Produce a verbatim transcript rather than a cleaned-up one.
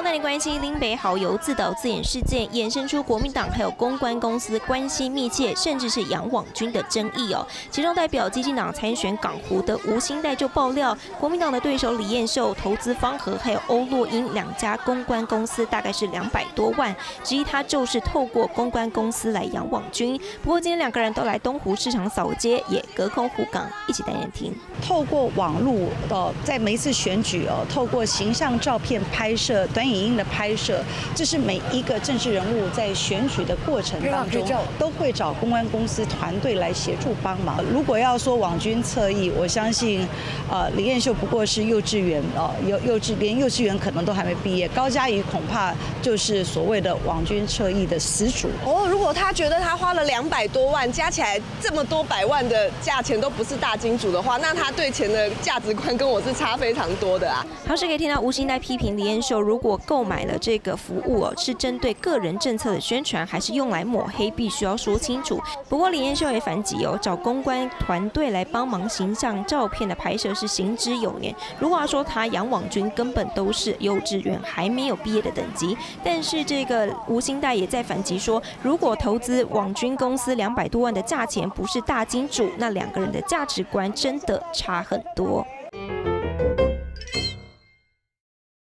带你关心林北好油自导自演事件，衍生出国民党还有公关公司关系密切，甚至是杨网军的争议哦。其中代表基进党参选港湖的吴欣岱就爆料，国民党的对手李彦秀、投资方和还有欧洛英两家公关公司大概是两百多万，质疑他就是透过公关公司来养网军。不过今天两个人都来东湖市场扫街，也隔空护港，一起带您听。 透过网络呃，在每一次选举哦，透过形象照片拍摄、短影音的拍摄，这是每一个政治人物在选举的过程当中都会找公关公司团队来协助帮忙。如果要说网军侧翼，我相信，呃，李彦秀不过是幼稚园哦，幼幼稚连幼稚园可能都还没毕业，高嘉瑜恐怕就是所谓的网军侧翼的始祖。 哦，如果他觉得他花了两百多万，加起来这么多百万的价钱都不是大金主的话，那他对钱的价值观跟我是差非常多的啊。 同时可以听到吴欣岱批评李彦秀，如果购买了这个服务哦，是针对个人政策的宣传，还是用来抹黑，必须要说清楚。不过李彦秀也反击哦，找公关团队来帮忙形象照片的拍摄是行之有年。如果要说他养网军，根本都是幼稚园还没有毕业的等级。但是这个吴欣岱也在反击说，如果投资网军公司两百多万的价钱不是大金主，那两个人的价值观真的差很多。